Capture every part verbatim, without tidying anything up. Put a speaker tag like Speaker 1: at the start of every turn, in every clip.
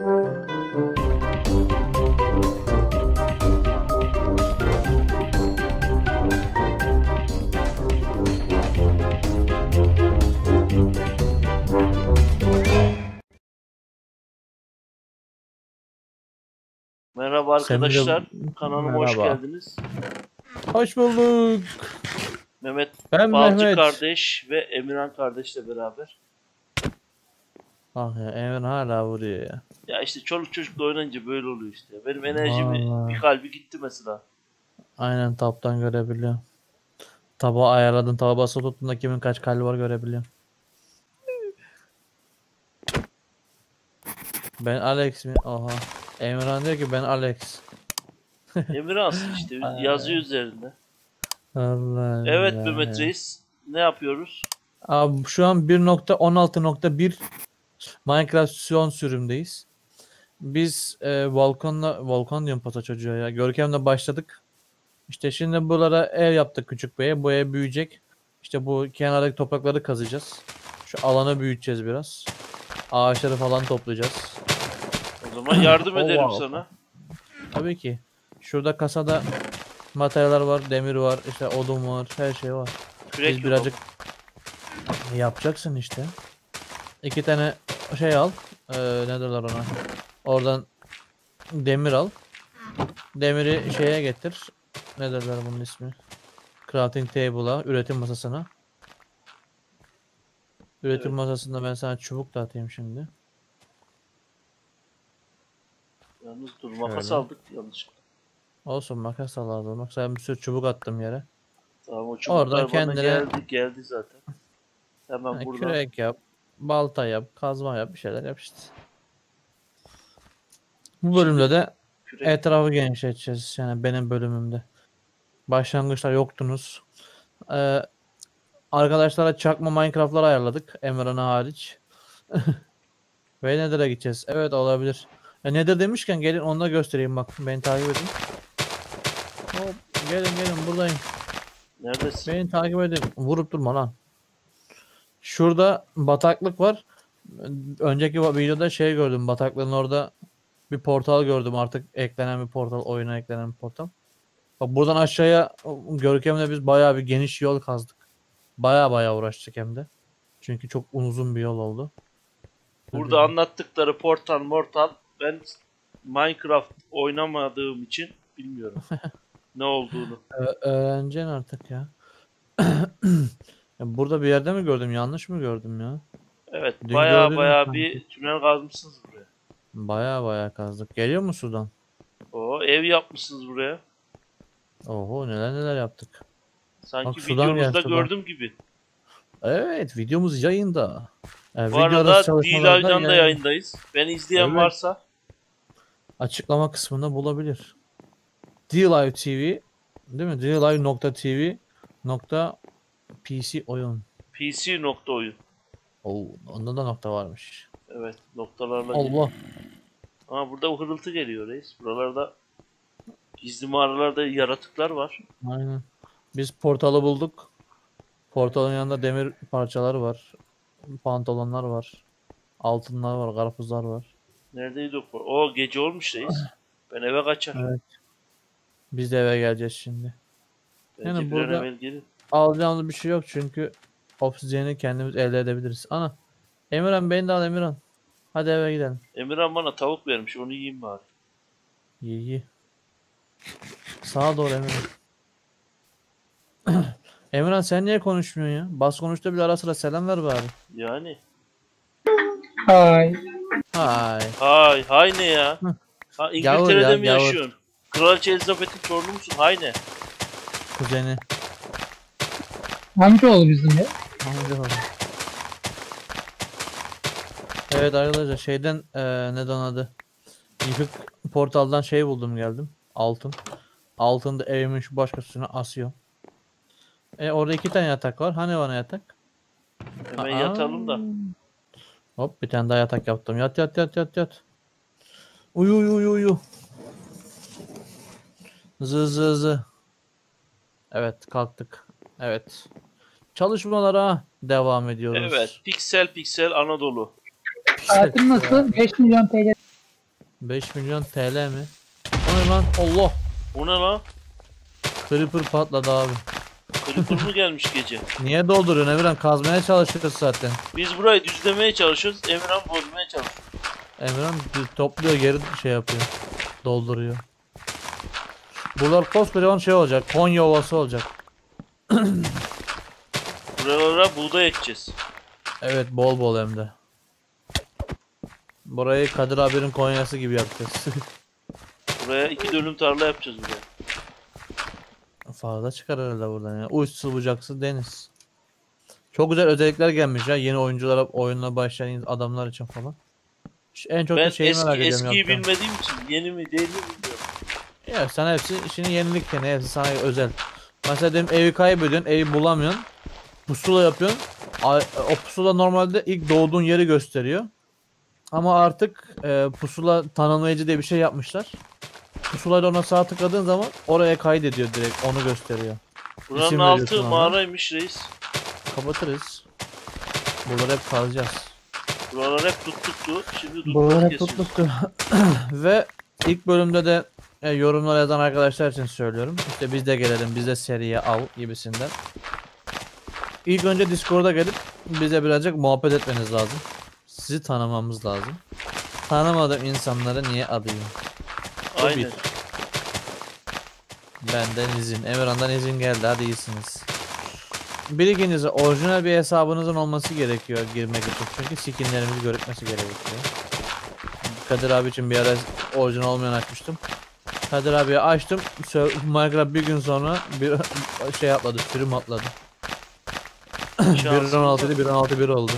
Speaker 1: Merhaba arkadaşlar,
Speaker 2: de...
Speaker 1: kanalıma hoş
Speaker 2: Merhaba.
Speaker 1: geldiniz.
Speaker 2: Hoş bulduk.
Speaker 1: Mehmet
Speaker 2: Ben
Speaker 1: Balcı
Speaker 2: Mehmet.
Speaker 1: kardeş ve Emirhan kardeşle beraber.
Speaker 2: Ah ya, Emre hala vuruyor ya.
Speaker 1: Ya işte çoluk çocukla oynayınca böyle oluyor işte. Benim enerjimi
Speaker 2: Vallahi.
Speaker 1: bir kalbi gitti mesela.
Speaker 2: Aynen, taptan görebiliyorum. Taba ayarladın, taba basılı tuttuğunda kimin kaç kalbi var görebiliyorum. Ben Alex mi? Oha. Emirhan diyor ki ben Alex.
Speaker 1: Emirhansın işte yazıyor üzerinde.
Speaker 2: Allah
Speaker 1: Evet
Speaker 2: Allah.
Speaker 1: Mehmet Reis, ne yapıyoruz?
Speaker 2: Abi şu an bir nokta on altı nokta bir Minecraft son sürümdeyiz. Biz e, Volkan'la, Volkan diyorum pata çocuğa ya. Görkem'le başladık. İşte şimdi buralara ev yaptık küçük beye. Bu ev büyüyecek. İşte bu kenardaki toprakları kazacağız. Şu alanı büyüteceğiz biraz. Ağaçları falan toplayacağız.
Speaker 1: O zaman yardım
Speaker 2: Oh,
Speaker 1: ederim
Speaker 2: wow.
Speaker 1: sana.
Speaker 2: Tabii ki. Şurada kasada materyaller var, demir var, işte odun var, her şey var.
Speaker 1: Kürek
Speaker 2: Biz birazcık yapacaksın işte. İki tane şey al. Ee, ne derler ona? Oradan demir al. Demiri şeye getir. Ne derler bunun ismi? Crafting table'a, üretim masasına. Üretim
Speaker 1: Evet.
Speaker 2: masasında ben sana çubuk da atayım şimdi.
Speaker 1: Yalnız dur, makas
Speaker 2: Şöyle.
Speaker 1: aldık yanlışlıkla.
Speaker 2: Olsun, makas da lazım. Bak sen bir sürü çubuk attım yere.
Speaker 1: Tamam, o
Speaker 2: Oradan
Speaker 1: çubuklar bana
Speaker 2: kendine
Speaker 1: geldi geldi zaten. Hemen
Speaker 2: ha,
Speaker 1: buradan.
Speaker 2: kürek yap, balta yap, kazma yap, bir şeyler yap işte. Bu bölümde
Speaker 1: Şimdi
Speaker 2: de
Speaker 1: kürek.
Speaker 2: etrafı genişleteceğiz. Yani benim bölümümde. Başlangıçta yoktunuz. Ee, arkadaşlara çakma Minecraft'lar ayarladık. Emran'a hariç. Ve Nether'a gideceğiz. Evet, olabilir. Ya Nether demişken gelin onu da göstereyim bak. Beni takip edin. Hop, gelin gelin buradayım.
Speaker 1: Neredesin?
Speaker 2: Beni takip edin. Vurup durma lan. Şurada bataklık var. Önceki videoda şey gördüm. Bataklığın orada bir portal gördüm. Artık eklenen bir portal. Oyuna eklenen bir portal. Bak buradan aşağıya Görkem'le biz bayağı bir geniş yol kazdık. Bayağı bayağı uğraştık hem de. Çünkü çok uzun bir yol oldu.
Speaker 1: Burada anlattıkları portal mortal, ben Minecraft oynamadığım için bilmiyorum ne olduğunu.
Speaker 2: Ö- öğreneceksin artık ya. Ya burada bir yerde mi gördüm? Yanlış mı gördüm ya?
Speaker 1: Evet,
Speaker 2: Dün
Speaker 1: baya
Speaker 2: gördün mü
Speaker 1: baya
Speaker 2: sanki?
Speaker 1: bir tünel kazmışsınız buraya.
Speaker 2: Bayağı bayağı kazdık. Geliyor mu sudan?
Speaker 1: O ev yapmışsınız buraya.
Speaker 2: Oho, neler neler yaptık.
Speaker 1: Sanki
Speaker 2: Bak sudan gel,
Speaker 1: videonuzda
Speaker 2: sudan.
Speaker 1: gördüm gibi.
Speaker 2: Evet, videomuz yayında. Yani
Speaker 1: Bu
Speaker 2: video arası
Speaker 1: arada
Speaker 2: çalışmalarda
Speaker 1: D-Live'dan da
Speaker 2: yayın.
Speaker 1: yayındayız. Beni izleyen
Speaker 2: Evet.
Speaker 1: varsa
Speaker 2: Açıklama kısmında bulabilir. D-Live T V değil mi? D-Live nokta T V nokta P C oyun.
Speaker 1: P C nokta oyun.
Speaker 2: Oo, onda da nokta varmış.
Speaker 1: Evet, noktalarla
Speaker 2: Allah.
Speaker 1: geliyor. Ama burada hırıltı geliyor reis. Buralarda gizli mağaralarda yaratıklar var.
Speaker 2: Aynen. Biz portalı bulduk. Portalın yanında demir parçaları var. Pantolonlar var. Altınlar var, karpuzlar var.
Speaker 1: Neredeydi o? O gece olmuş reis. Ben eve kaçar.
Speaker 2: Evet. Biz de eve geleceğiz şimdi.
Speaker 1: Bence
Speaker 2: Yani
Speaker 1: bir an
Speaker 2: burada
Speaker 1: evvel gelin.
Speaker 2: alacağımız bir şey yok çünkü obsidiyeni kendimiz elde edebiliriz. Ana. Emirhan, beni de al Emirhan. Hadi eve gidelim.
Speaker 1: Emirhan bana tavuk vermiş, onu yiyeyim bari.
Speaker 2: İyi iyi. Sağa doğru Emirhan. Emirhan, sen niye konuşmuyorsun ya? Bas konuşta bile ara sıra selam ver bari.
Speaker 1: Yani.
Speaker 3: Hay.
Speaker 2: Hay.
Speaker 1: Hay, hay ne ya?
Speaker 2: Hı.
Speaker 1: Ha,
Speaker 2: Gavur
Speaker 1: İngiltere'de
Speaker 2: ya,
Speaker 1: mi
Speaker 2: gavur.
Speaker 1: yaşıyorsun? Kraliçe Elizabeth'in torunu musun? Hay ne?
Speaker 2: Kuzeni.
Speaker 3: Amcaoğlu bizim ya.
Speaker 2: Amca var. Evet arkadaşlar, şeyden eee neden adı? Yıkık portaldan şey buldum geldim. Altın. Altını da evimin şu baş köşesine asıyor. E orada iki tane yatak var. Hani bana yatak?
Speaker 1: Hemen
Speaker 2: Aa.
Speaker 1: yatalım da.
Speaker 2: Hop, bir tane daha yatak yaptım. Yat yat yat yat yat. Uyu uyu uyu uyu. Zı zı zı. Evet, kalktık. Evet. Çalışmalara devam ediyoruz.
Speaker 1: Evet, piksel piksel Anadolu.
Speaker 3: Tatil nasıl? beş milyon T L.
Speaker 2: beş milyon T L mi? O ne lan? Allah!
Speaker 1: O ne lan?
Speaker 2: Creeper patladı abi.
Speaker 1: Creeper mı gelmiş gece?
Speaker 2: Niye dolduruyorsun Emirhan? Kazmaya çalışıyoruz zaten.
Speaker 1: Biz burayı düzlemeye çalışıyoruz. Emirhan bozmaya çalışıyor.
Speaker 2: Emirhan topluyor, geri şey yapıyor. Dolduruyor. Buralar koskocaman şey olacak. Konya Ovası olacak.
Speaker 1: Buralara buğday ekeceğiz.
Speaker 2: Evet, bol bol hem de. Burayı Kadir abinin Konya'sı gibi yapacağız.
Speaker 1: Buraya iki dönüm tarla yapacağız buraya.
Speaker 2: Fazla çıkar herhalde buradan ya. Uçsuz bucaksız deniz. Çok güzel özellikler gelmiş ya yeni oyunculara, oyunla başlayan adamlar için falan. Şu- En çok
Speaker 1: Ben
Speaker 2: da şeyi
Speaker 1: eski,
Speaker 2: merak ediyorum.
Speaker 1: eskiyi
Speaker 2: yapacağım.
Speaker 1: bilmediğim için yeni mi değil mi bilmiyorum.
Speaker 2: Ya sen hepsi işini yenilik yani, hepsi sana özel. Mesela diyelim evi kaybediyorsun, evi bulamıyorsun. Pusula yapıyorsun. A- O pusula normalde ilk doğduğun yeri gösteriyor. Ama artık e, pusula tanımlayıcı diye bir şey yapmışlar. Pusulayla ona sağ tıkladığın zaman oraya kaydediyor, direkt onu gösteriyor.
Speaker 1: Buranın
Speaker 2: İsim
Speaker 1: altı
Speaker 2: veriyorsun ona.
Speaker 1: mağaraymış reis.
Speaker 2: Kapatırız. Buraları hep kazacağız.
Speaker 1: Buralar hep tut tuttu. Şimdi
Speaker 3: Buralar
Speaker 1: tutmaz
Speaker 3: hep
Speaker 1: kesiyoruz.
Speaker 3: tutmuştu.
Speaker 2: Ve ilk bölümde de e, yorumlar yazan arkadaşlar için söylüyorum. İşte biz de gelelim, biz de seriye al gibisinden. İlk önce Discord'a gelip bize birazcık muhabbet etmeniz lazım. Sizi tanımamız lazım. Tanımadığım insanları niye alayım? Bu
Speaker 1: Aynen.
Speaker 2: bir. Benden izin. Emirhan'dan izin geldi. Hadi iyisiniz. Bir ikincisi, orijinal bir hesabınızın olması gerekiyor girmek için. Çünkü skinlerimizi görükmesi gerekiyor. Kadir abi için bir ara orijinal olmayan açmıştım. Kadir abiye açtım. Sö- Minecraft bir gün sonra bir şey atladı. Sürüm atladı. bir nokta on altı idi, bir nokta on altı bir oldu.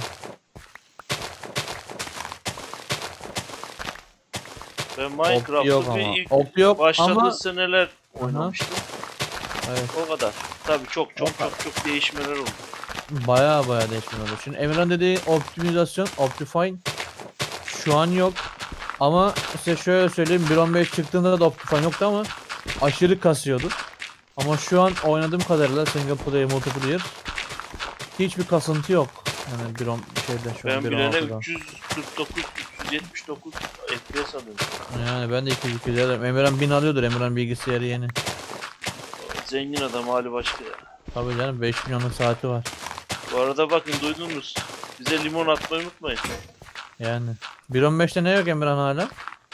Speaker 1: Ben
Speaker 2: Opti yok
Speaker 1: Minecraft'ı
Speaker 2: ama.
Speaker 1: bir ilk
Speaker 2: Opti yok
Speaker 1: başladığı
Speaker 2: ama
Speaker 1: seneler oynamıştım.
Speaker 2: evet,
Speaker 1: O kadar. Tabii çok çok çok çok değişmeler oldu.
Speaker 2: baya baya değişken oldu. Şimdi Emirhan dediği optimizasyon, Optifine şu an yok. Ama size şöyle söyleyeyim, bir nokta on beş çıktığında da Optifine yoktu ama aşırı kasıyordu. Ama şu an oynadığım kadarıyla single player, multiplayer hiçbir kasıntı yok. Yani bir on şeyde şu an
Speaker 1: Ben
Speaker 2: bir
Speaker 1: bilene
Speaker 2: nokta altıda.
Speaker 1: üç yüz kırk dokuz üç yüz yetmiş dokuz F P S alıyorum.
Speaker 2: Yani ben de iki yüz iki yüz alırım. Emirhan bin alıyordur, Emirhan bilgisayarı yeni.
Speaker 1: Zengin adam hali başka ya.
Speaker 2: Tabii canım, beş milyonluk saati var.
Speaker 1: Bu arada bakın duydunuz. Bize limon atmayı unutmayın.
Speaker 2: Yani bir nokta on beşte ne yok Emirhan hala?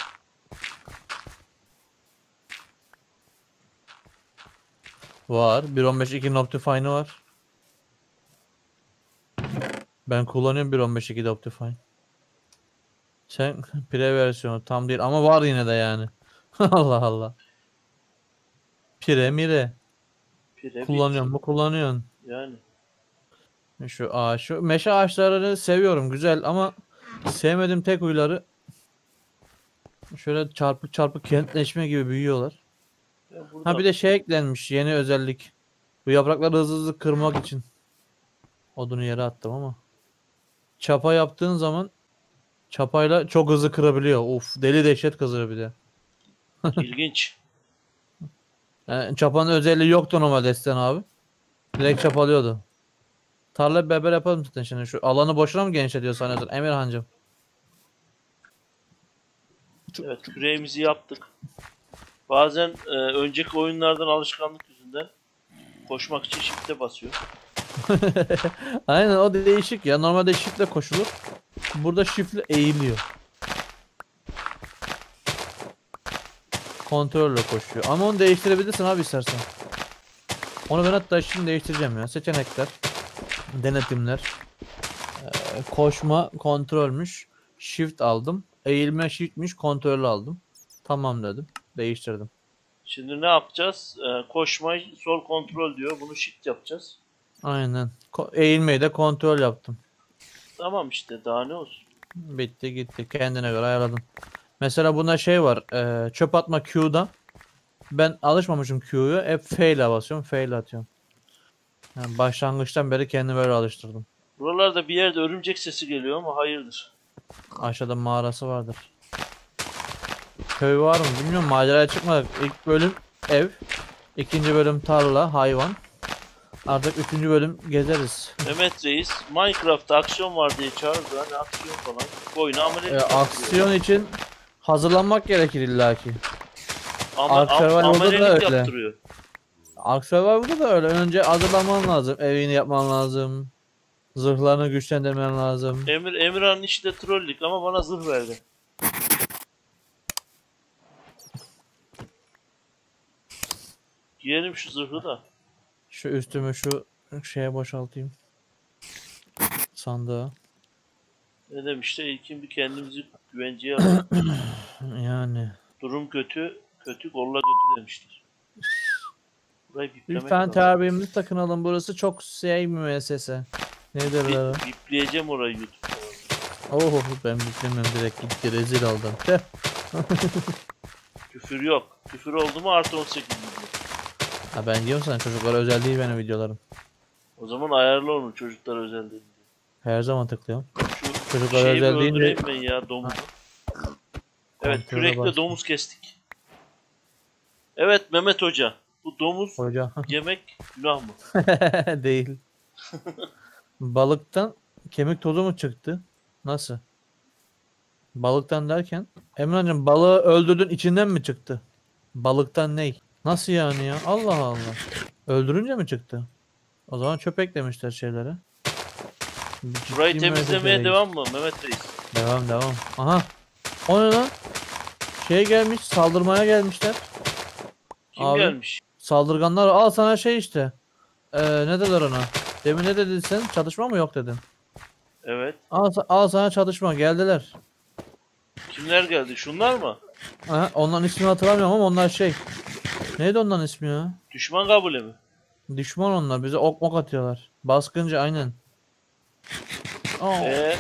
Speaker 2: Var. bir nokta on beş iki Optifine'ı var. Ben kullanıyorum bir nokta on beş ikide Optifine. Sen pre versiyonu tam değil ama var yine de yani. Allah Allah. Pre mire.
Speaker 1: Pire
Speaker 2: Kullanıyor
Speaker 1: bit.
Speaker 2: mu? Kullanıyorsun.
Speaker 1: Yani.
Speaker 2: Şu ağaç, şu meşe ağaçlarını seviyorum, güzel ama sevmediğim tek huyları şöyle çarpık çarpık kentleşme gibi büyüyorlar.
Speaker 1: Ya burada
Speaker 2: Ha bir de şey eklenmiş, yeni özellik. Bu yaprakları hızlı hızlı kırmak için. Odunu yere attım ama. Çapa yaptığın zaman çapayla çok hızlı kırabiliyor. Uf, deli dehşet kızıyor bir de.
Speaker 1: ilginç.
Speaker 2: Yani çapanın özelliği yoktu normalde Esen abi. Direkt çapalıyordu. Tarla beraber yapalım zaten şimdi. Şu alanı boşuna mı genişletiyor sanıyorsun Emirhancığım?
Speaker 1: Evet, küreğimizi yaptık. Bazen e, önceki oyunlardan alışkanlık yüzünden koşmak için shift'e basıyor.
Speaker 2: Aynen, o değişik ya. Normalde shiftle koşulur. Burada shiftle eğiliyor. Kontrolle koşuyor. Ama onu değiştirebilirsin abi istersen. Onu ben hatta şimdi değiştireceğim ya. Seçenekler. Denetimler. Ee, koşma kontrolmüş. Shift aldım. Eğilme shiftmiş. Kontrol aldım. Tamam dedim. Değiştirdim.
Speaker 1: Şimdi ne yapacağız? E, koşmayı sol kontrol diyor. Bunu shift yapacağız.
Speaker 2: Aynen. Ko- eğilmeyi de kontrol yaptım.
Speaker 1: Tamam işte daha ne olsun.
Speaker 2: Bitti gitti. Kendine göre ayarladın. Mesela bunda şey var. E, çöp atma Q'da. Ben alışmamışım Q'yu. Hep F ile basıyorum. F ile atıyorum. Yani başlangıçtan beri kendimi böyle alıştırdım.
Speaker 1: Buralarda bir yerde örümcek sesi geliyor ama hayırdır.
Speaker 2: Aşağıda mağarası vardır. Köy var mı bilmiyorum. Maceraya çıkmadık. İlk bölüm ev. İkinci bölüm tarla, hayvan. Artık üçüncü bölüm gezeriz.
Speaker 1: Mehmet Reis Minecraft'ta aksiyon var diye çağırdı. Hani aksiyon falan. Bu oyunu amele
Speaker 2: E, aksiyon için hazırlanmak gerekir illaki.
Speaker 1: Ama
Speaker 2: Ark
Speaker 1: am-
Speaker 2: Survival'da da
Speaker 1: amelelik
Speaker 2: öyle.
Speaker 1: yaptırıyor.
Speaker 2: Ark Survival'da da öyle. Önce hazırlanman lazım. Evini yapman lazım. Zırhlarını güçlendirmen lazım.
Speaker 1: Emir Emirhan'ın işi de trollük ama bana zırh verdi. Giyelim şu zırhı da.
Speaker 2: Şu üstümü şu şeye boşaltayım. Sandığa.
Speaker 1: Ne demişler? İlkin bir kendimizi güvenceye alalım.
Speaker 2: Yani.
Speaker 1: Durum kötü, kötü kolla kötü demişler. Burayı biplemek
Speaker 2: Lütfen
Speaker 1: lazım.
Speaker 2: terbiyemizi takınalım. Burası çok şey bir müessese. Ne derler?
Speaker 1: Bip, bipleyeceğim orayı YouTube'da.
Speaker 2: Oh ben biplemem direkt gitti rezil oldum. Tüh.
Speaker 1: Küfür yok. Küfür oldu mu artı on sekiz gidiyor.
Speaker 2: Ha ben diyorum sana çocuklara özel değil benim videolarım.
Speaker 1: O zaman ayarla onu çocuklara özel değil.
Speaker 2: Her zaman tıklıyorum.
Speaker 1: Şu
Speaker 2: Çocuklara
Speaker 1: şeyi bir
Speaker 2: özel deyince-
Speaker 1: öldüreyim ben ya domuzu. Evet
Speaker 2: Kontrole
Speaker 1: kürekle
Speaker 2: bastım.
Speaker 1: domuz kestik. Evet Mehmet Hoca. Bu domuz
Speaker 2: Hoca.
Speaker 1: yemek günah mı?
Speaker 2: Değil. Balıktan kemik tozu mu çıktı? Nasıl? Balıktan derken? Emre'cim balığı öldürdün içinden mi çıktı? Balıktan ney? Nasıl yani ya? Allah Allah. Öldürünce mi çıktı? O zaman çöp eklemişler şeylere. Ciddi
Speaker 1: Burayı
Speaker 2: mi
Speaker 1: temizlemeye
Speaker 2: öyle
Speaker 1: devam mı Mehmet Reis?
Speaker 2: Devam devam. Aha. O ne lan? Şey gelmiş saldırmaya gelmişler.
Speaker 1: Kim
Speaker 2: Abi.
Speaker 1: gelmiş?
Speaker 2: Saldırganlar al sana şey işte. Ee, ne dediler ona? Demin ne dedin sen? Çatışma mı yok dedin?
Speaker 1: Evet.
Speaker 2: Al, al sana çatışma geldiler.
Speaker 1: Kimler geldi? Şunlar mı?
Speaker 2: Aha, onların ismini hatırlamıyorum ama onlar şey. Neydi onların ismi ya?
Speaker 1: Düşman kabule mi?
Speaker 2: Düşman onlar bize ok mok atıyorlar. Baskıncı aynen. Aa,
Speaker 1: Eee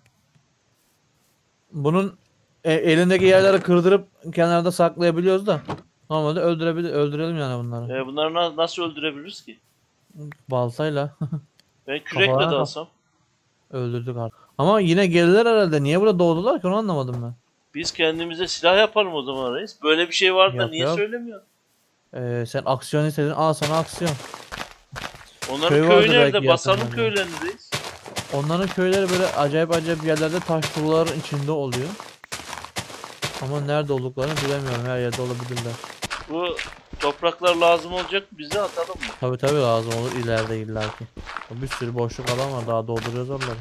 Speaker 2: bunun e, elindeki yerleri kırdırıp kenarda saklayabiliyoruz da. Normalde öldürebilir öldürelim yani bunları.
Speaker 1: e, bunları na- nasıl öldürebiliriz ki?
Speaker 2: Baltayla
Speaker 1: Ben kürekle
Speaker 2: Kafalarına kaf-
Speaker 1: dalsam.
Speaker 2: öldürdük artık. Ama yine geldiler herhalde. Niye burada doğdular ki onu anlamadım ben.
Speaker 1: Biz kendimize silah yapalım o zaman reis. Böyle bir şey var da
Speaker 2: Yap,
Speaker 1: niye
Speaker 2: yap.
Speaker 1: söylemiyor?
Speaker 2: Ee, sen aksiyon istedin. Al sana aksiyon.
Speaker 1: Onların
Speaker 2: Köy
Speaker 1: köyü
Speaker 2: vardır
Speaker 1: nerede?
Speaker 2: belki
Speaker 1: Basalım
Speaker 2: yakınlarda.
Speaker 1: köylerini reis.
Speaker 2: Onların köyleri böyle acayip acayip yerlerde taş tuğlaların içinde oluyor. Ama nerede olduklarını bilemiyorum. Her yerde olabilirler.
Speaker 1: Bu topraklar lazım olacak bize atalım mı?
Speaker 2: Tabi tabi lazım olur ileride illaki. Bir sürü boşluk alan var. Daha dolduruyoruz onları.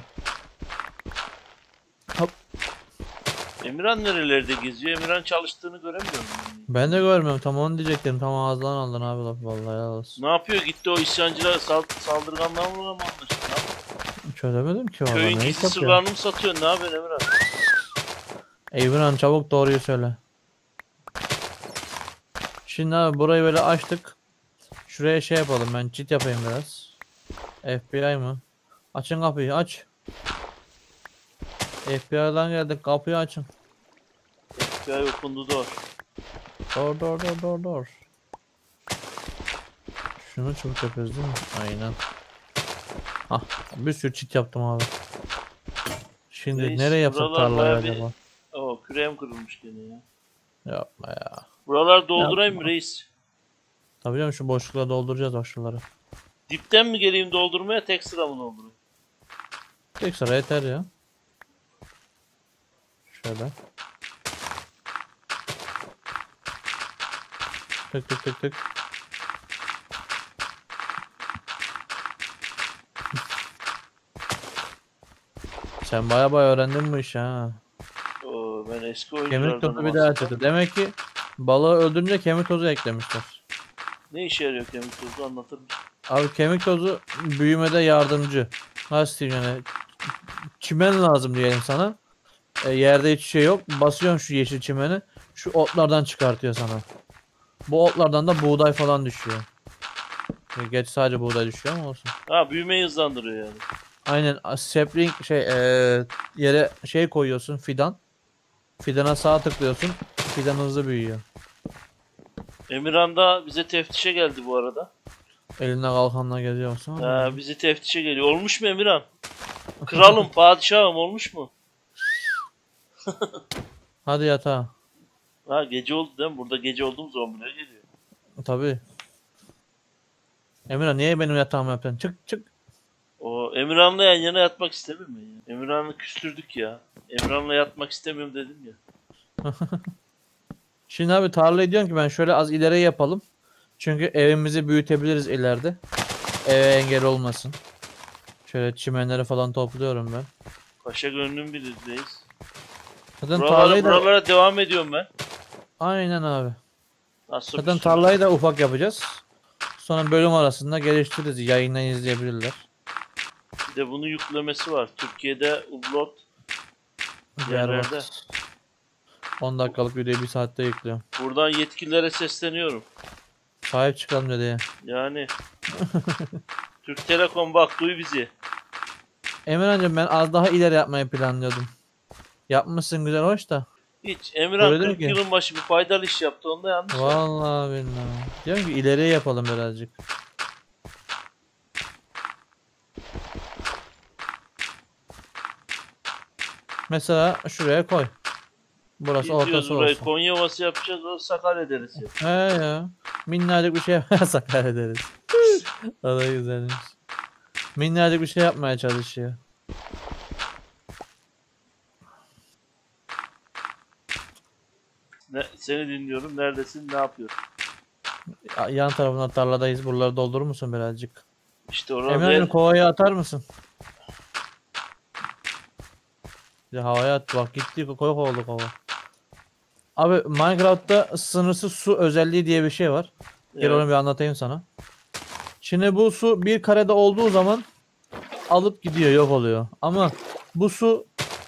Speaker 2: Hop.
Speaker 1: Emirhan nerelerde geziyor? Emirhan çalıştığını göremiyorum.
Speaker 2: Ben de görmüyorum. Tam onu diyecektim. Tam ağızdan aldın abi laf. Vallahi helal olsun.
Speaker 1: Ne yapıyor? Gitti o isyancılar sal saldırganlarla mı anlaştı? Ne yapıyor?
Speaker 2: Çözemedim ki valla.
Speaker 1: Köyün
Speaker 2: Ne
Speaker 1: gizli
Speaker 2: iş yapıyor?
Speaker 1: sırlarını mı satıyor? Ne yapıyorsun Emirhan?
Speaker 2: Eyviran çabuk doğruyu söyle. Şimdi abi burayı böyle açtık. Şuraya şey yapalım ben cheat yapayım biraz. F B I mı? Açın kapıyı aç. F B I'dan geldik kapıyı açın.
Speaker 1: Ya okundu da.
Speaker 2: Doğru doğru doğru doğru doğru. Şunu çabuk yapıyoruz değil mi? Aynen. Ah bir sürü cheat yaptım abi. Şimdi
Speaker 1: Reis,
Speaker 2: nereye yapsak
Speaker 1: buralar
Speaker 2: tarlayı
Speaker 1: bayağı bir-
Speaker 2: acaba?
Speaker 1: Oo küreğim kırılmış gene ya.
Speaker 2: Yapma ya.
Speaker 1: Buralar doldurayım mı reis?
Speaker 2: Tabii canım şu boşlukları dolduracağız bak şuraları.
Speaker 1: Dipten mi geleyim doldurmaya tek sıra mı doldurayım?
Speaker 2: Tek sıra yeter ya. Şöyle. Tık tık tık tık. Sen baya baya öğrendin bu işi ha.
Speaker 1: Oo, ben eski
Speaker 2: Kemik
Speaker 1: oyunculardanım
Speaker 2: tozu bir
Speaker 1: aslında.
Speaker 2: daha çıktı. Demek ki balığı öldürünce kemik tozu eklemişler.
Speaker 1: Ne işe yarıyor kemik tozu anlatır mısın?
Speaker 2: Abi kemik tozu büyümede yardımcı. Nasıl diyeyim yani? Çimen lazım diyelim sana. E, yerde hiç şey yok. Basıyorsun şu yeşil çimeni. Şu otlardan çıkartıyor sana. Bu otlardan da buğday falan düşüyor. E, Geç sadece buğday düşüyor ama olsun.
Speaker 1: Ha büyümeyi hızlandırıyor yani.
Speaker 2: Aynen a- sapling şey e, yere şey koyuyorsun fidan. Fidana sağ tıklıyorsun. Fidan hızlı büyüyor.
Speaker 1: Emirhan da bize teftişe geldi bu arada.
Speaker 2: Eline kalkanla geziyorsun.
Speaker 1: Ha, bizi teftişe geliyor. Olmuş mu Emirhan? Kralım, padişahım olmuş mu?
Speaker 2: Hadi yatağa.
Speaker 1: Ha gece oldu değil mi? Burada gece olduğum zaman buraya geliyor.
Speaker 2: Tabii. Emirhan niye benim yatağımı yaptın? Çık çık.
Speaker 1: O Emirhan'la yan yana yatmak istemiyorum ben ya. Emirhan'ı küstürdük ya. Emirhan'la yatmak istemiyorum dedim ya.
Speaker 2: Şimdi abi tarlayı diyorum ki ben şöyle az ileriye yapalım. Çünkü evimizi büyütebiliriz ileride. Eve engel olmasın. Şöyle çimenleri falan topluyorum ben.
Speaker 1: Paşa gönlüm bilirdeyiz.
Speaker 2: Zaten
Speaker 1: Buralara,
Speaker 2: tarlayı da
Speaker 1: buralara devam ediyorum ben.
Speaker 2: aynen abi.
Speaker 1: Nasıl
Speaker 2: Zaten
Speaker 1: bir sürü-
Speaker 2: tarlayı da ufak yapacağız. Sonra bölüm arasında geliştiririz. Yayından izleyebilirler.
Speaker 1: Bir de bunun yüklemesi var. Türkiye'de upload
Speaker 2: Yer var.
Speaker 1: yerlerde.
Speaker 2: on dakikalık videoyu bir saatte yüklüyorum.
Speaker 1: Buradan yetkililere sesleniyorum.
Speaker 2: Sahip çıkalım dedi.
Speaker 1: Yani Türk Telekom bak duy bizi.
Speaker 2: Emirhan'cığım ben az daha ileri yapmayı planlıyordum. Yapmışsın güzel hoş da.
Speaker 1: Hiç Emirhan
Speaker 2: Öyle
Speaker 1: kırk
Speaker 2: ki.
Speaker 1: yılın başı bir faydalı iş yaptı. Onda yanlış yaptı.
Speaker 2: Vallahi billahi. Diyorum ki ileriye yapalım birazcık. Mesela şuraya koy. Burası
Speaker 1: Gidiyoruz
Speaker 2: ortası
Speaker 1: burayı
Speaker 2: olsun.
Speaker 1: Konya Ovası yapacağız. O Sakarya Deresi.
Speaker 2: He ya. Minnacık bir şey sakar ederiz. O da güzelmiş. Minnacık bir şey yapmaya çalışıyor.
Speaker 1: Ne, seni dinliyorum. Neredesin? Ne yapıyorsun?
Speaker 2: Ya- Yan tarafına tarladayız. Buraları doldurur musun birazcık?
Speaker 1: İşte orada
Speaker 2: Emirhan'cığım kovaya atar mısın? Bir de havaya at. Bak gitti koy oldu kova. Abi Minecraft'ta sınırsız su özelliği diye bir şey var. Gel
Speaker 1: Evet.
Speaker 2: onu bir anlatayım sana. Şimdi bu su bir karede olduğu zaman alıp gidiyor, yok oluyor. Ama bu su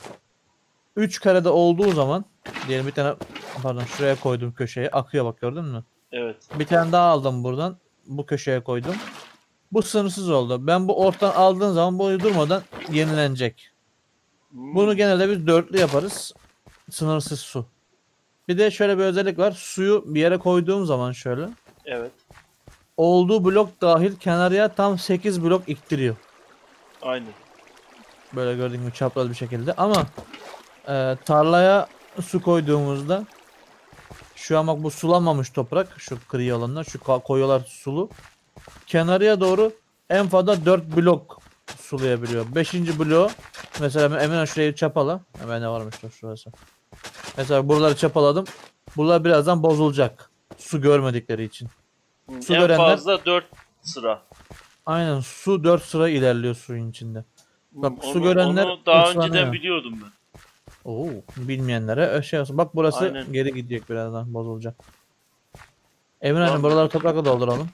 Speaker 2: üç karede olduğu zaman diyelim bir tane, pardon, şuraya koydum köşeye, akıyor bak, gördün mü?
Speaker 1: Evet.
Speaker 2: Bir tane daha aldım buradan, bu köşeye koydum. Bu sınırsız oldu. Ben bu ortadan aldığın zaman bu durmadan yenilenecek.
Speaker 1: Hmm.
Speaker 2: Bunu genelde biz dörtlü yaparız. Sınırsız su. Bir de şöyle bir özellik var. Suyu bir yere koyduğum zaman şöyle,
Speaker 1: Evet.
Speaker 2: olduğu blok dahil kenarıya tam sekiz blok iktiriyor.
Speaker 1: Aynen.
Speaker 2: Böyle gördüğün gibi çapraz bir şekilde. Ama e, tarlaya su koyduğumuzda şu an bak bu sulanmamış toprak. Şu kıyı alanlar, şu ka- koyular sulu. Kenarıya doğru en fazla dört blok sulayabiliyor. beşinci bloğu mesela ben hemen şurayı çapala. Hemen ne varmış da şurası. Mesela buraları çapaladım. Buralar birazdan bozulacak. Su görmedikleri için.
Speaker 1: Hmm,
Speaker 2: Su
Speaker 1: en
Speaker 2: görenler-
Speaker 1: fazla dört sıra.
Speaker 2: Aynen, su dört sıra ilerliyor suyun içinde. Bak,
Speaker 1: Hmm,
Speaker 2: su
Speaker 1: onu,
Speaker 2: görenler
Speaker 1: onu daha
Speaker 2: ıslanıyor.
Speaker 1: önceden biliyordum ben.
Speaker 2: Oo, bilmeyenlere şey olsun. Bak burası
Speaker 1: Aynen.
Speaker 2: geri gidecek, birazdan bozulacak. Emirhan'cığım
Speaker 1: Tamam.
Speaker 2: buraları toprakla dolduralım.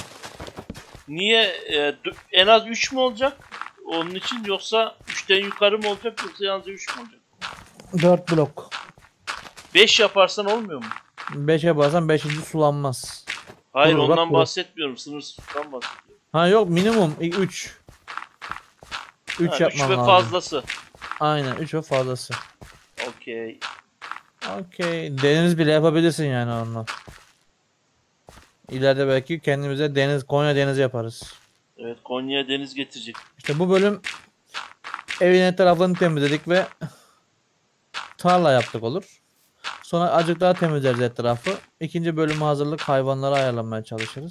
Speaker 1: Niye? E, dö- en az üç mü olacak? Onun için yoksa üçten yukarı mı olacak yoksa yalnızca üç mü olacak?
Speaker 2: dört blok.
Speaker 1: beş yaparsan olmuyor mu?
Speaker 2: beşe basan beşinci sulanmaz.
Speaker 1: Hayır
Speaker 2: Kurur, bak
Speaker 1: ondan
Speaker 2: kurur.
Speaker 1: bahsetmiyorum. Sınırsızdan bahsediyorum.
Speaker 2: Ha yok, minimum üç. üç
Speaker 1: Ha, üç
Speaker 2: yapman
Speaker 1: ve
Speaker 2: lazım.
Speaker 1: fazlası.
Speaker 2: Aynen, üç ve fazlası.
Speaker 1: Okey.
Speaker 2: Okey. Deniz bile yapabilirsin yani onunla. İleride belki kendimize deniz, Konya denizi yaparız.
Speaker 1: Evet Konya'ya deniz getirecek.
Speaker 2: İşte bu bölüm evin etrafını temizledik ve tarla yaptık olur. Sonra azıcık daha temizleriz etrafı. İkinci bölüme hazırlık, hayvanları ayarlamaya çalışırız.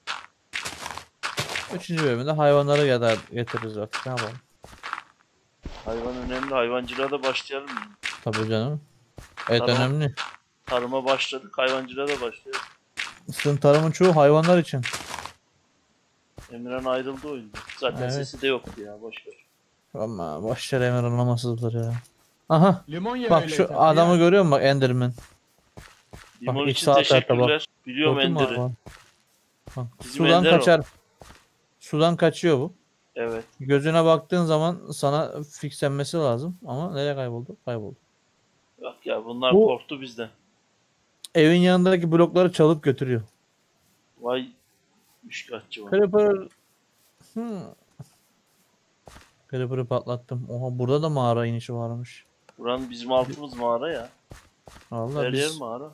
Speaker 2: Üçüncü bölümde hayvanları ya da getiririz artık, ne yapalım.
Speaker 1: Hayvan önemli. Hayvancılığa da başlayalım. Yani.
Speaker 2: Tabii canım. Evet,
Speaker 1: Tamam.
Speaker 2: önemli.
Speaker 1: Tarıma başladık. Hayvancılığa da başlayalım.
Speaker 2: Sizin tarımın çoğu hayvanlar için.
Speaker 1: Emirhan ayrıldı oyunda. Zaten
Speaker 2: Evet.
Speaker 1: sesi de yoktu ya. Boş ver.
Speaker 2: Ama boşver, Emir anlamasızdır ya. Aha,
Speaker 4: Limon ye
Speaker 2: bak
Speaker 4: öyle
Speaker 2: şu
Speaker 4: yeter.
Speaker 2: adamı
Speaker 4: Ya.
Speaker 2: görüyor musun, bak, Enderman.
Speaker 1: Limon
Speaker 2: ilk
Speaker 1: için
Speaker 2: sağ tarafta bak.
Speaker 1: teşekkürler. Biliyorum
Speaker 2: Gördün mü
Speaker 1: Ender'i.
Speaker 2: abi? Bak,
Speaker 1: Bizim
Speaker 2: sudan
Speaker 1: Ender o.
Speaker 2: kaçar. Sudan kaçıyor bu.
Speaker 1: Evet.
Speaker 2: Gözüne baktığın zaman sana fixlenmesi lazım. Ama nereye kayboldu? Kayboldu.
Speaker 1: Bak ya bunlar
Speaker 2: Bu-
Speaker 1: korktu bizden.
Speaker 2: Evin yanındaki blokları çalıp götürüyor.
Speaker 1: Vay müşkatçı var.
Speaker 2: Creeper. Hmm. Creeper'ı patlattım. Oha, burada da mağara inişi varmış.
Speaker 1: Buranın bizim altımız mağara ya.
Speaker 2: Vallahi
Speaker 1: Her yer
Speaker 2: biz
Speaker 1: mağara.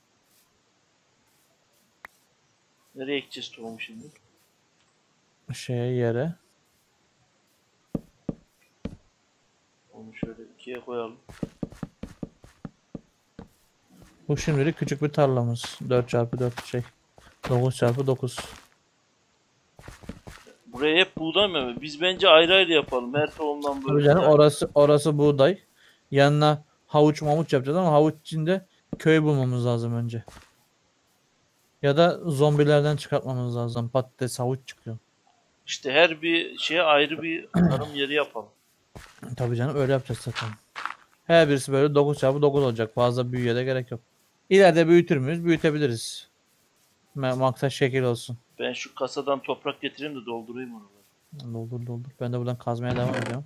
Speaker 1: Nereye ekeceğiz tohumu şimdi?
Speaker 2: şeye yere.
Speaker 1: Onu şöyle ikiye koyalım.
Speaker 2: Bu şimdilik küçük bir tarlamız. dört çarpı dört şey. dokuz çarpı dokuz.
Speaker 1: Buraya hep buğday mı? Biz bence ayrı ayrı yapalım. Her tohumdan
Speaker 2: Tabii
Speaker 1: böyle.
Speaker 2: canım,
Speaker 1: bir tane.
Speaker 2: orası orası buğday. Yanına havuç mamuç yapacağız ama havuç içinde köy bulmamız lazım önce. Ya da zombilerden çıkartmamız lazım. Patates, havuç çıkıyor.
Speaker 1: İşte her bir şeye ayrı bir tarım yeri yapalım.
Speaker 2: Tabii canım öyle yapacağız zaten. Her birisi böyle dokuz çarpı dokuz olacak. Fazla büyüye de gerek yok. İleride büyütür müyüz? Büyütebiliriz. Ma- Maksat şekil olsun.
Speaker 1: Ben şu kasadan toprak getireyim de doldurayım onu.
Speaker 2: Doldur doldur. Ben de buradan kazmaya devam edeceğim.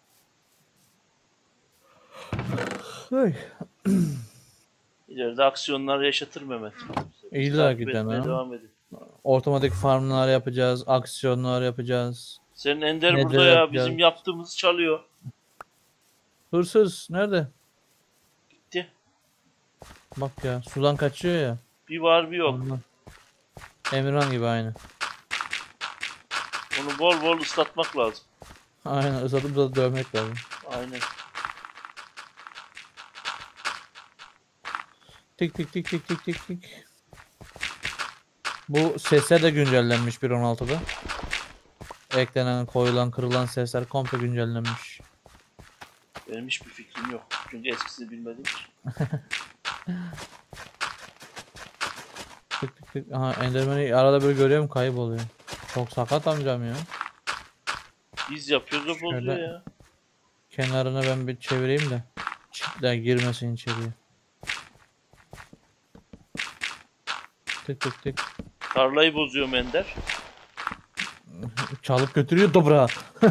Speaker 2: Ay.
Speaker 1: İleride aksiyonlar yaşatır Mehmet. Bizi
Speaker 2: İlla
Speaker 1: takip
Speaker 2: ki
Speaker 1: etmeye
Speaker 2: demem.
Speaker 1: devam edin.
Speaker 2: Otomatik farmlar yapacağız. Aksiyonlar yapacağız.
Speaker 1: Senin Ender
Speaker 2: Nedir
Speaker 1: burada ya.
Speaker 2: yapacağız?
Speaker 1: Bizim yaptığımız çalıyor.
Speaker 2: Hırsız nerede?
Speaker 1: Gitti.
Speaker 2: Bak ya sudan kaçıyor ya.
Speaker 1: Bir var bir yok.
Speaker 2: Ondan. Emirhan gibi aynı.
Speaker 1: Onu bol bol ıslatmak lazım.
Speaker 2: Aynen ıslatıp da dövmek lazım.
Speaker 1: Aynen.
Speaker 2: Tik tik tik tik tik tik tik. Bu sesler de güncellenmiş bir nokta on altıda. Eklenen, koyulan, kırılan sesler komple güncellenmiş.
Speaker 1: Benim hiçbir fikrim yok. Çünkü eskisini bilmediğim için.
Speaker 2: Tık tık tık. Aha Enderman'i arada böyle görüyorum kayboluyor. Çok sakat amcam ya.
Speaker 1: Biz yapıyoruz da bozuyor
Speaker 2: Şöyle.
Speaker 1: ya.
Speaker 2: Kenarına ben bir çevireyim de çiftler girmesin içeriye. Tık tık tık.
Speaker 1: Tarlayı bozuyor Ender.
Speaker 2: Çalıp götürüyor toprağı.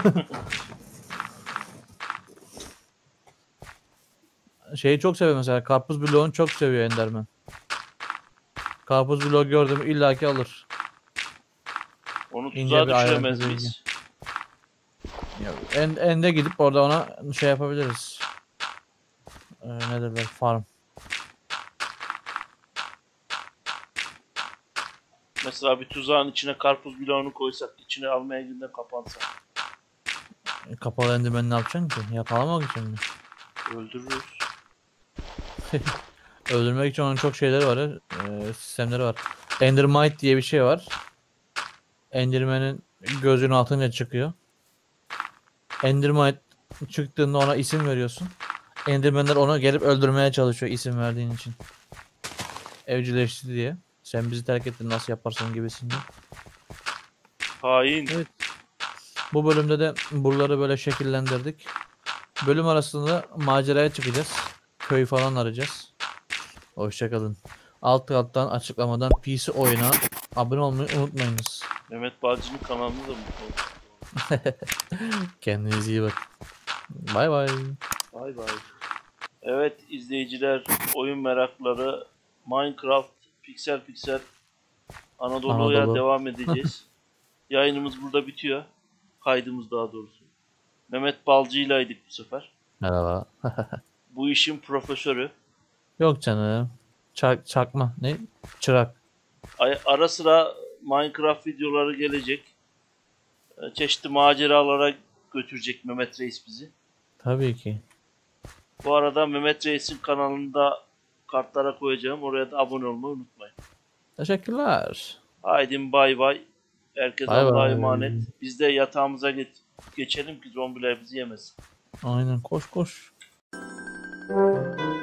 Speaker 2: Şeyi çok seviyor mesela. Karpuz bloğunu çok seviyor Enderman. Karpuz bloğu gördüm illaki alır.
Speaker 1: Onu
Speaker 2: İnce
Speaker 1: tuzağa
Speaker 2: bir ayrıntı
Speaker 1: düşüremez
Speaker 2: bilgi.
Speaker 1: miyiz?
Speaker 2: Ya, en, ende gidip orada ona şey yapabiliriz. Ee, ne derler? Farm.
Speaker 1: Mesela bir tuzağın içine karpuz bloğunu koysak, içine almaya girdiğinde kapansa.
Speaker 2: E, kapalı Enderman'i ne yapacaksın ki? Yakalamak için mi?
Speaker 1: Öldürürüz.
Speaker 2: Öldürmek için onun çok şeyleri var. E, sistemleri var. Endermite diye bir şey var. Enderman'in gözünün altına çıkıyor. Endermite çıktığında ona isim veriyorsun. Enderman'ler onu gelip öldürmeye çalışıyor isim verdiğin için. Evcilleşti diye. Sen bizi terk ettin nasıl yaparsın gibisinden.
Speaker 1: Hain.
Speaker 2: Evet. Bu bölümde de buraları böyle şekillendirdik. Bölüm arasında maceraya çıkacağız. Köy falan arayacağız. Hoşçakalın. Alt alttan açıklamadan P C oyuna abone olmayı unutmayınız.
Speaker 1: Mehmet Balcı'nın kanalını da mutlu oldum.
Speaker 2: Kendinize iyi bakın. Bay bay.
Speaker 1: Bay bay. Evet izleyiciler, oyun merakları, Minecraft, Piksel Piksel Anadolu'ya
Speaker 2: Anadolu.
Speaker 1: devam edeceğiz. Yayınımız burada bitiyor. Kaydımız daha doğrusu. Mehmet Balcı'ylaydık bu sefer.
Speaker 2: Merhaba.
Speaker 1: Bu işin profesörü.
Speaker 2: Yok canım. Çak, çakma. Ne? Çırak.
Speaker 1: Ay- Ara sıra Minecraft videoları gelecek. Ee, Çeşitli maceralara götürecek Mehmet Reis bizi.
Speaker 2: Tabii ki.
Speaker 1: Bu arada Mehmet Reis'in kanalında kartlara koyacağım. Oraya da abone olmayı unutmayın.
Speaker 2: Teşekkürler.
Speaker 1: Haydi bay bay. Herkes
Speaker 2: Bay
Speaker 1: Allah'a
Speaker 2: bay.
Speaker 1: emanet. Biz de yatağımıza geç- geçelim ki zombiler bizi yemesin.
Speaker 2: Aynen koş koş.